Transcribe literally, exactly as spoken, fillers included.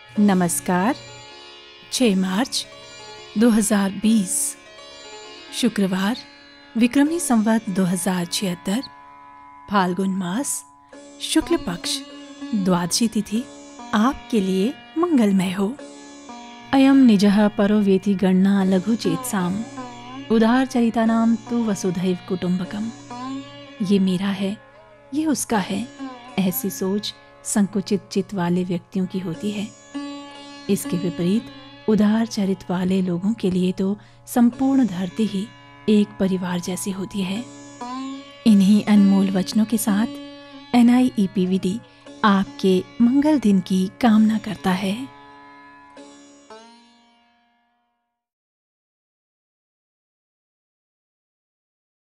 नमस्कार। छह मार्च दो हज़ार बीस शुक्रवार, विक्रमी संवत दो हज़ार छिहत्तर, फाल्गुन मास, शुक्ल पक्ष, द्वादशी तिथि आपके लिए मंगलमय हो। अयम निजः परो वेति गणना लघु चेतसाम उदार चरितानाम तु वसुधैव कुटुंबकम। ये मेरा है, ये उसका है, ऐसी सोच संकुचित चित्त वाले व्यक्तियों की होती है। इसके विपरीत उदार चरित्र वाले लोगों के लिए तो संपूर्ण धरती ही एक परिवार जैसी होती है। इन्हीं अनमोल वचनों के साथ N I E P V D आपके मंगल दिन की कामना करता है।